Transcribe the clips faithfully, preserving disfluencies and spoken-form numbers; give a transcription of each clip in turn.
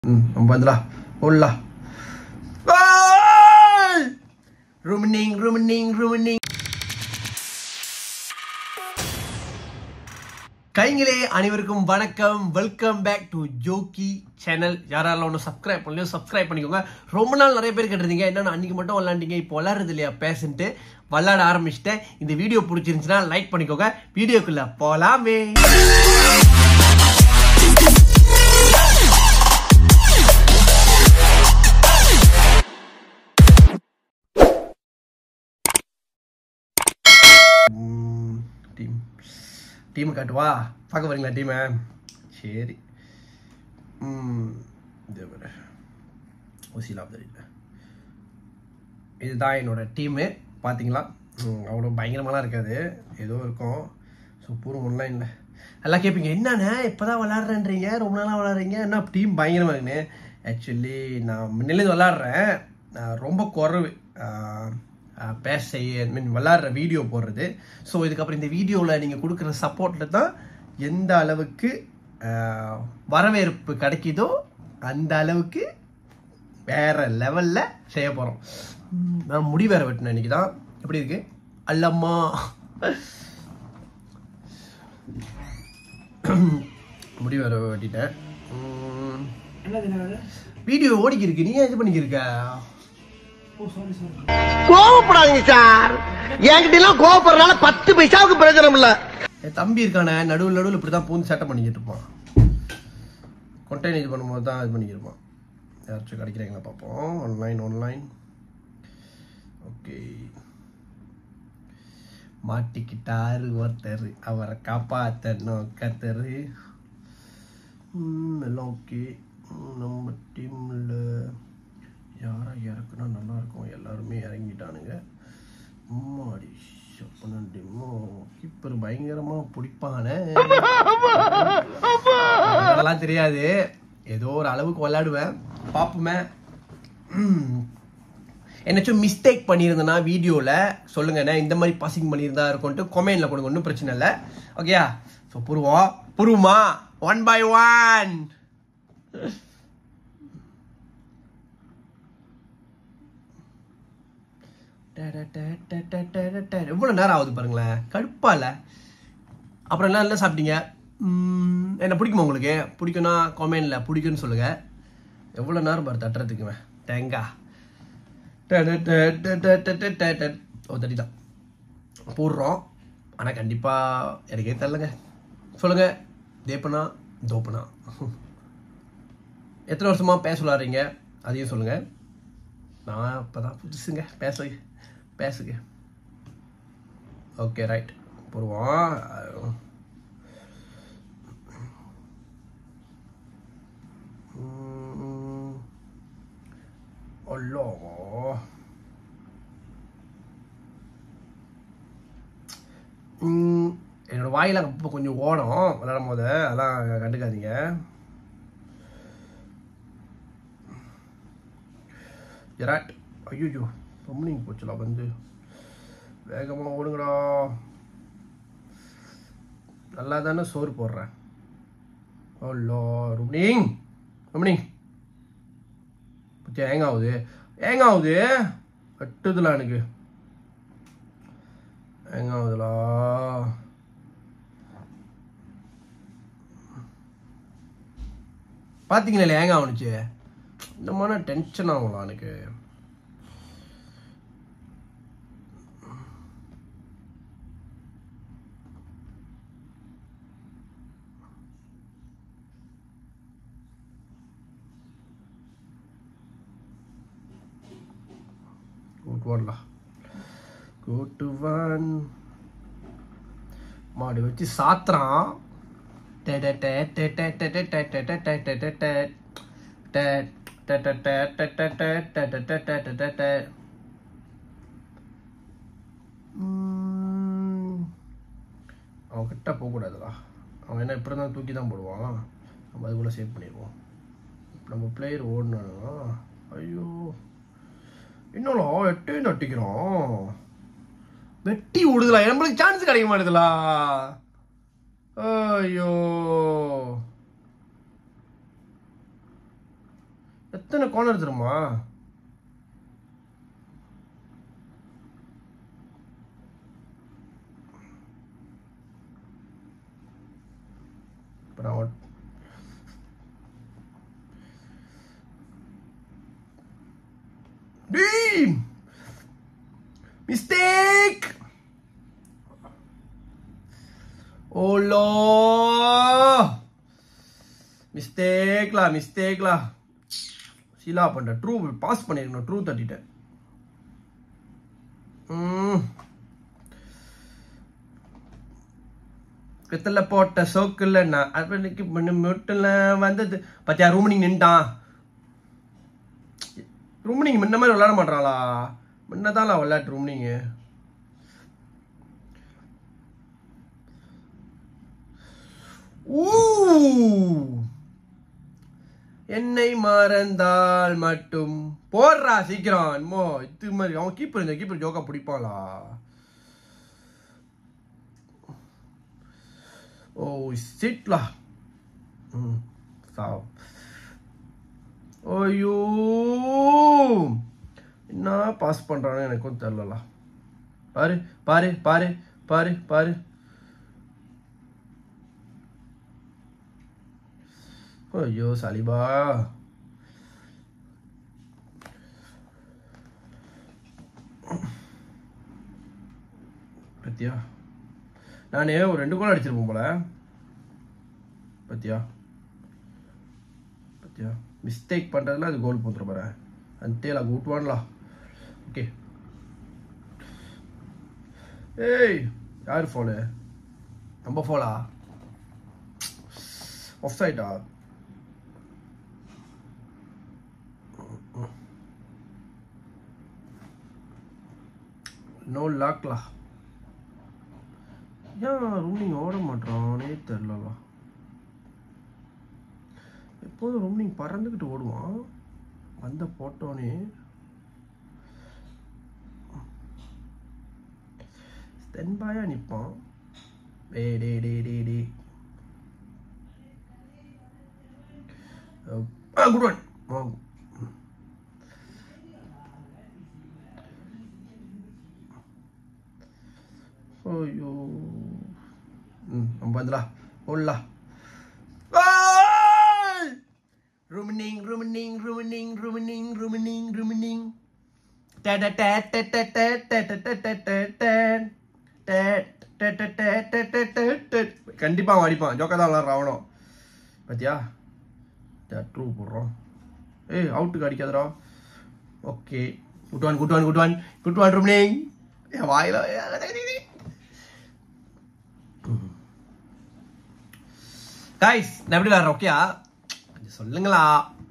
Bandra. Hola. Rumining, rumining, rumining. கைங்களே அனைவருக்கும் வணக்கம். Welcome back to Jokki channel. யாராலும் ஒன்று சப்ஸ்கிரைப் பண்ணலையோ சப்ஸ்கிரைப் பண்ணிக்கோங்க. ரொம்ப நாள் நிறைய பேர் கேட்டிருந்தீங்க, என்னன்னா அன்னைக்கு மட்டும் விளாண்டிங்க, இப்போ விளாடுறது இல்லையா பேசிட்டு விளாட ஆரம்பிச்சிட்டேன். இந்த வீடியோ பிடிச்சிருந்துச்சுன்னா லைக் பண்ணிக்கோங்க. வீடியோக்குள்ள போலாமே. டீம் டீம் காட்டுவா, பார்க்க வரீங்களா டீமை? சரி, இதுதான் என்னோட டீமு. பார்த்தீங்களா, அவ்வளோ பயங்கரமாலாம் இருக்காது, ஏதோ இருக்கும். ஸோ பூர்வம்லாம் இல்லை. எல்லாம் கேட்பீங்க, என்னண்ணே இப்போ தான் விளாட்றேன்றீங்க, ரொம்ப நாளாக விளாட்றீங்க, என்ன டீம் பயங்கரமாக இருக்குன்னு. ஆக்சுவலி நான் முன்னிலேருந்து விளாட்றேன், ரொம்ப குறைவு பேச ஐ மீன் விளாட்ற வீடியோ போடுறது. ஸோ இதுக்கப்புறம் இந்த வீடியோவில் நீங்கள் கொடுக்குற சப்போர்ட்டில் தான் எந்த அளவுக்கு வரவேற்பு கிடைக்குதோ அந்த அளவுக்கு வேற லெவலில் செய்ய போகிறோம். நான் முடி வேற வெட்டினேன் இன்னைக்கு தான். எப்படி இருக்கு அல்லம்மா? முடி வேற வெட்டிட்டேன். வீடியோ ஓடிக்கி இருக்கு, நீ இது பண்ணிக்கிருக்க. கோவப்படாதீங்க சார், என்கிட்ட எல்லாம் கோவப்படுறதுனால பத்து பைசாவுக்கு பிரயோஜனம் இல்ல. என் தம்பி இருக்கானே, நடுவில் நடுவில் இப்படிதான் பூந்து சேட்டை பண்ணிக்கிட்டு இருப்பான். கொண்டைன் இது பண்ணும்போது தான் இது பண்ணிக்கிட்டு இருப்பான். யாராச்சும் கிடைக்கிறீங்களா பார்ப்போம். Online online okay. மாட்டிக்கிட்டாரு ஒருத்தர், அவரை காப்பாத்தணும் கத்தரு. எல்லாம் ஓகே. நம்ம டீம்ல யாரா இறக்குனா நல்லா இருக்கும். எல்லாருமே இறங்கிட்டானுங்க. அம்மாடி கீப்பர் பயங்கரமா பிடிப்பானே. அதெல்லாம் தெரியாது, ஏதோ ஒரு அளவுக்கு விளையாடுவேன், பார்ப்போமே. என்னச்சும் மிஸ்டேக் பண்ணியிருந்தேன்னா வீடியோவில் சொல்லுங்கண்ணே, இந்த மாதிரி பாசிங் பண்ணியிருந்தா இருக்கும்ட்டு கொமெண்ட்ல கொடுங்க, ஒன்றும் பிரச்சனை இல்லை. ஓகேயா? ஸோ புருவோம் புருவமா ஒன் பை ஒன். எவ்வளவு நேரம் ஆகுது பாருங்களேன், கடுப்பா இல்ல? அப்புறம் என்ன என்ன சாப்பிட்டீங்க? என்ன பிடிக்குமா உங்களுக்கு? பிடிக்கும்னா கமெண்ட்ல பிடிக்கும்னு சொல்லுங்க. எவ்வளவு நேரம் பாரு தட்டுறதுக்குமே தேங்கா. ஓ தட்டி தான் போடுறோம். ஆனால் கண்டிப்பா எனக்கே தெரியலங்க. சொல்லுங்க, தேப்பனா தோப்பனா எத்தனை வருஷமா பேச விளாடுறீங்க அதையும் சொல்லுங்க. நான் இப்போதான் புதுசுங்க, பேச பேசுங்க. ஓகே ரைட், போடுவோம். அல்லோ என்னோட வாயில இப்போ கொஞ்சம் ஓடும் விளையாடும் போது, அதெல்லாம் கண்டுக்காதீங்க. ஜெராட் ஐயோ ரொம்ப நீங்கள் போச்சுலாம், வந்து வேகமாக ஓடுங்கடா. நல்லா தானே சோறு போடுறேன். ஓல்லோ ரும்னிங் ரும்னிங் பற்றி ஏங்க ஆகுது ஏங்க ஆகுது கட்டுதுல எனக்கு ஏங்க ஆகுதுலா. பார்த்தீங்களா ஏங்க ஆகுனுச்சு? இந்த மாதிரி டென்ஷன் ஆகும்லாம் எனக்கு. கூட்டுவான் மாடு வச்சு சாத்திரான். அவன் கிட்ட போகக்கூடாதுடா. அவன் என்ன இப்படி தான் தூக்கி தான் போடுவான். நம்ம அதுக்குள்ள சேவ் பண்ணிடுவோம். நம்ம பிளேயர் ஓடனா. ஐயோ என்னடா எட்டே நட்டிக்கிறோம், வெட்டி விடுதலா, நம்மளுக்கு சான்ஸ் கிடைக்க மாட்டேதுலா. ஐயோ எத்தனை கார்னர் தெரியுமா? மிஸ்டேக். ஓலோ மிஸ்டேக்லா மிஸ்டேக்லா சீலா பண்ற. ட்ரூ பாஸ் பண்ணிருக்கணும். ட்ரூ தட்டிட்டேன். பித்தல போட்ட சோக்குல நான் அன்னைக்கு முட்டுல வந்தது பத்தியா. ரூமனிங் நின்ட்டான். ரூமனிங் முன்ன மாதிரி விளையாட மாட்டாங்களா? முன்னதான் விளையாட்டு ரூமனிங். என்னை மறந்தால் மட்டும் போடுறா சீக்கிரம். என்னமோ இது மாதிரி அவன் கீப்பர் இந்த கீப்பர் ஜோக்கா பிடிப்பாளா? ஓ சிட்லா. ம் சாவ். ஐயோ என்ன பாஸ் பண்றானு எனக்கும் தெரியல. பாரு பாரு பாரு பாரு பாரு. ஐயோ சாலிபா. பத்தியா நானே ஒரு ரெண்டு கோல் அடிச்சிருப்போம் போல. பத்தியா பத்தியா மிஸ்டேக் பண்றதுல அது கோல் போந்துரு பாரு. அந்தேலா கூட்டுவான்லா. ஓகே. ஏய் யாரு ஃபாலு? நம்ம ஃபாலா? ஆஃப் சைடா? நோ லாக்லா. ஏன் ரூமிங் ஓட மாட்டானே தெரியல. எப்போதும் ரூமிங் பறந்துக்கிட்டு ஓடுவான். வந்த போட்டோனே ஸ்டென்பாயா நிற்பான். டே டே டே டே டே. Good one. ஐயோ ம் நம்ம வந்துடா ஓடலா. Rumining, rumining, rumining, rumining, rumining, rumining. Ta ta ta ta ta ta ta ta ta ta ta ta ta ta ta ta. கண்டிப்பா அடிப்பான். ஜோக்கா தான் விளாட்றான். பாத்தியா ட்ரூ போடுறோம். ஏய் அவுட்டுக்கு அடிக்காதரா. Okay good one good one good one good one. rumining வாயில கைஸ் நான் எப்படி விளாட்றேன்? ஓகேயா சொல்லுங்களா.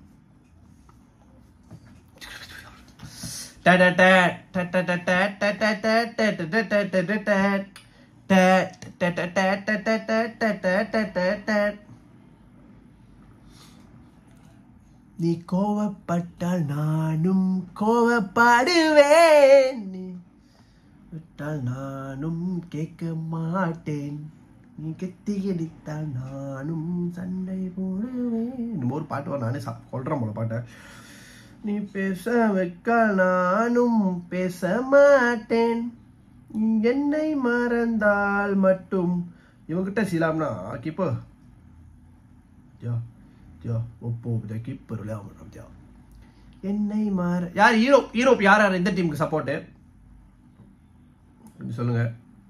நீ கோவப்பட்டால் நானும் கோவப்படுவேன். நீ விட்டால் நானும் கேட்க மாட்டேன். நீ கெத்தி அடித்தால் நானும் சண்டை போடுவேன். இந்த ஒரு பாட்டு வர நானே சொல்றேன் போல பாட்டை. நீ பேச வைக்க நானும் பேச மாட்டேன். என்னை மறந்தால் மட்டும். இவங்கிட்ட சீலாம்னா கீப்பர் ஒப்போ கீப்பர் விளையாட. என்னை மாற யார் ஈரோப் ஈரோப் யார் யார் இந்த டீமுக்கு சப்போர்ட்டு சொல்லுங்க.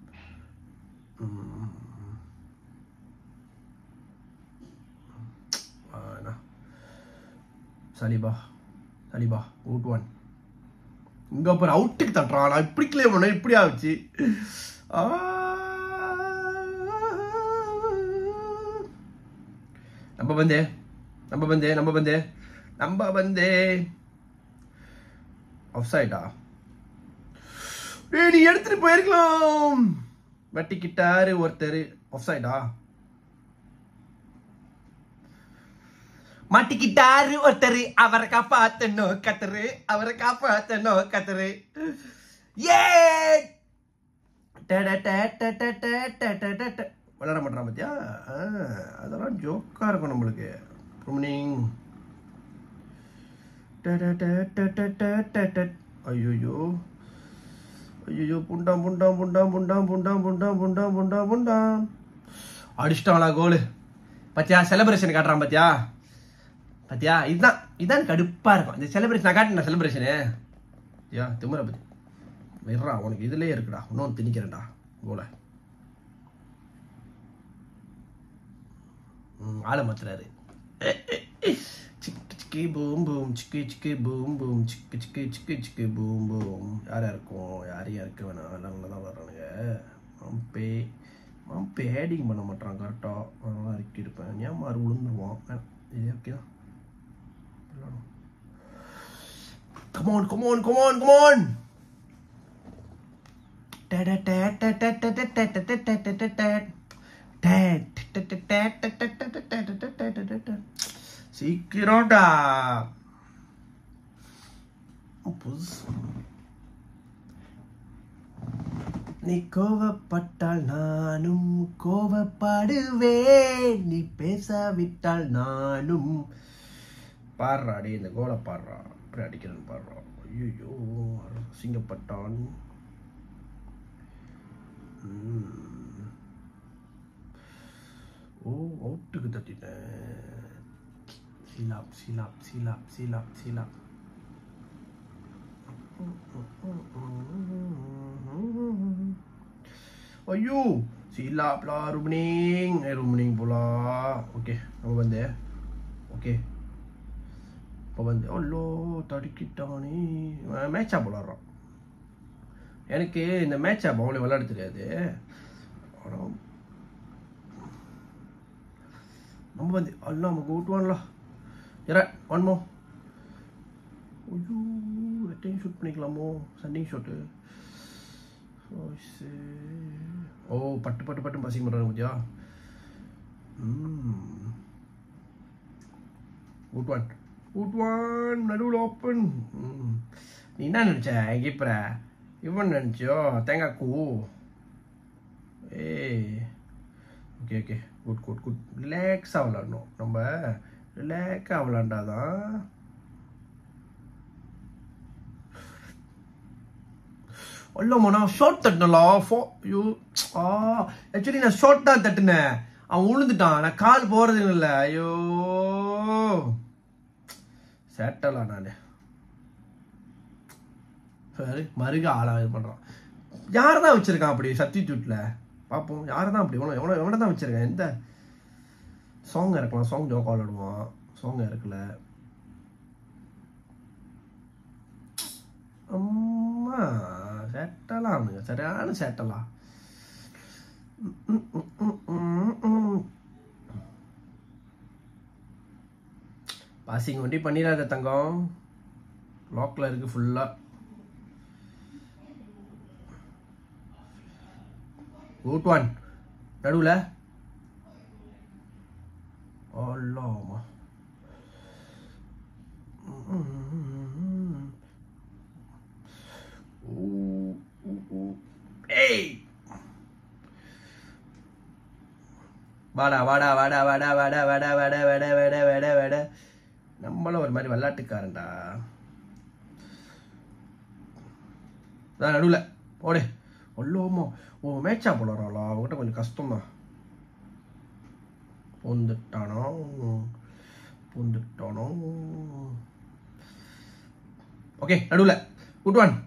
Saliba Saliba out one. இங்க அப்புறம் அவுட்டுக்கு தட்டுறான். நான் இப்படி கிளியர் பண்ண இப்படி ஆச்சு. நம்ம பந்தே நம்ம பந்தே நம்ம பந்தே நம்ம பந்தே ஆஃப் சைடா. நீ எடுத்துட்டு போயிருக்கலாம். வெட்டிக்கிட்டாரு ஒருத்தர். ஆஃப் சைடா. மாட்டிக்கிட்டாரு ஒருத்தர். அவரை காப்பாத்தனோ கத்தரு. அவரை காப்பாத்தனோ கத்தரு. ஏ விளையாட மாட்டான் பத்தியா. அதெல்லாம் ஜோக்கா இருக்கும் நம்மளுக்கு. ஐயோ ஐயோ புண்டாம் புண்டாம் புண்டாம் புண்டாம் புண்டாம் புண்டாம் புண்டாம் புண்டாம் புண்டாம் அடிச்சிட்டாங்களா கோலு பத்தியா செலிப்ரேஷன் காட்டுறான் பத்தியா பத்தியா இதுதான் இதுதான் கடுப்பா இருக்கும் இந்த செலிப்ரேஷன் நான் காட்டினா செலிப்ரேஷனு யா திமுறை பத்தி வெறா உனக்கு இதுலயே இருக்குடா இன்னொன்று திணிக்கிறேன்டா கோல ஆளை மாத்துறாரு சிக்கு சிக்கு பூம் பூம் சிக்கு சிக்கு பூம் பூம் சிக்கு சிக்கு சிக்கு சிக்கு பூம் பூம் யாரா இருக்கும் யாரையும் இருக்க வேணாம் எல்லாம் தான் வர்றானுங்க மம்பே மம்பே ஹேடிங் பண்ண மாட்டான் கரெக்டாக அதனால இறக்கி இருப்பேன் ஏன் மாறு விழுந்துருவான் இது ஓகேதான் Come on, come on, come on, come on. சீக்கிரம்டா நீ கோவப்பட்டால் நானும் கோவப்படுவேன் நீ பேசாவிட்டால் நானும் பாடுறா அடி இந்த கோலை பாடுறா அப்படி அடிக்கிறேன்னு பாடுறா ஐயோ அசிங்கப்பட்டான் ஓ அவுட்டுக்கு தட்டிட்டேன் சீலாப் சீலாப் சீலாப் சீலாப் சீலாப் ஐயோ சீலாப்லா ருமனிங் ருமனிங் போலா ஓகே நம்ம வந்து ஓகே இப்போ வந்து அவ்வளோ தடுக்கிட்டானே மேட்ச் ஆப் விளாட்றான் எனக்கு இந்த மேட்ச் ஆப் அவங்களே விளையாட தெரியாது ஆனால் நம்ம வந்து அல்ல நமக்கு ஓட்டுவான்ல இற ஒன்மோ ஐயோ எட்டையும் ஷூட் பண்ணிக்கலாமோ சண்டிங் ஷூட்டு ஓ பட்டு பட்டு பட்டு பசிங்க பண்ணுறாங்க பத்தியா ம் ஊட்டுவான் ஊட்டுவான் நடுவில் ஓப்பன் நீ என்ன நினச்ச கீப்பர இவன் நினச்சியோ தேங்காய் கூ ஏ okay okay good good good ரிலாக்ஸாக விளாடணும் நம்ம ரிலாக்ஸாக விளாண்டாதான் அல்லம்மா நான் ஷார்ட் தட்டினலா ஃபோ ஐயோ ஆ ஆக்சுவலி நான் ஷார்ட் தான் தட்டினேன் அவன் விழுந்துட்டான் நான் கால் போகிறது இல்லை ஐயோ சேட்டலா நான் சரி மருக ஆளாக இது பண்ணுறான் யார் தான் வச்சுருக்கான் அப்படி சப்ஸ்டிடியூட்டில் பார்ப்போம் யார் தான் அப்படி எவ்வளோ எவ்வளோ எவ்வளோ தான் வச்சுருக்கேன் எந்த சாங் இறக்கலாம் சாங் ஜோக் விளாடுவான் சாங் இறக்கல அம்மா சேட்டலாம் அவனுங்க சரியான சேட்டலா பாசிங் வண்டி பண்ணிடாத தங்கம் லாக்ல இருக்கு ஃபுல்லா குட் ஒன் நடுவுல அல்லாமா ஏய் வாடா வாடா வாடா வாடா வாடா வாடா வாடா வாடா வாடா வாடா வாடா நம்மளும் ஒரு மாதிரி விளையாட்டுக்காரன்டா தான் நடுவில் ஓடே அவ்வளோமா ஓ மேட்சா போடுறாளா அவங்ககிட்ட கொஞ்சம் கஷ்டம்தான் பூந்துட்டானோ பூந்துட்டானோ ஓகே நடுவில் குட் ஒன்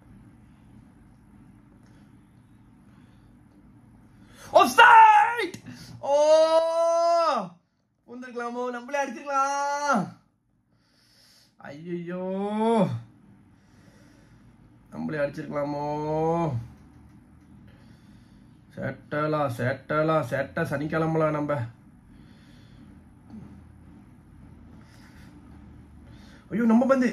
ஆஃப்சைட் ஓ பூந்துருக்கலாமோ நம்மளே அடிச்சிருக்கலாம் ஐயோ நம்மளே அடிச்சிருக்கலாமோ சேட்டலா சேட்டலா சேட்டை சனிக்கிழமலாம் நம்ம ஐயோ நம்ம வந்து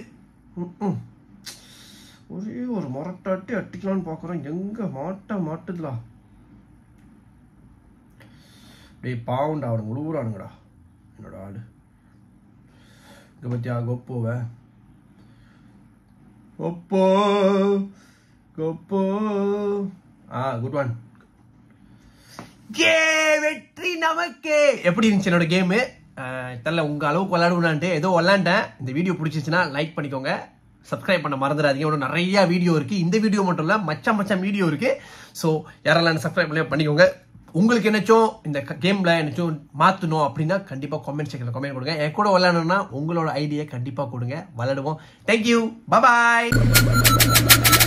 ஒரே ஒரு மொரட்டாட்டி அட்டிக்கலான்னு பார்க்குறோம் எங்க மாட்ட மாட்டுதுலா டே பாவுண்டா அவனுங்க உழுவுறானுங்கடா என்னோட ஆளு இங்க பத்தியா கொப்போவ கொப்போ கொப்போ ஆ குட் ஒன் கே வெற்றி நமக்கு எப்படி இருந்துச்சு என்னோட கேமு தெரியல உங்கள் அளவுக்கு விளாடுவேனான்ட்டு ஏதோ விளாண்டேன். இந்த வீடியோ பிடிச்சிச்சுன்னா லைக் பண்ணிக்கோங்க, சப்ஸ்கிரைப் பண்ண மறந்துடாதீங்க. இன்னும் நிறைய வீடியோ இருக்குது, இந்த வீடியோ மட்டும் இல்லை மச்சம் மச்சம் வீடியோ இருக்குது. ஸோ யாரெல்லாம் சப்ஸ்கிரைப் பண்ணி பண்ணிக்கோங்க. உங்களுக்கு என்னச்சும் இந்த கேமில் என்னச்சும் மாற்றணும் அப்படின்னா கண்டிப்பாக கமெண்ட் செக்ஷனில் கமெண்ட் கொடுங்க. என் கூட விளையாடணும்னா உங்களோட ஐடியா கண்டிப்பாக கொடுங்க, விளையாடுவோம். தேங்க்யூ, பாய்.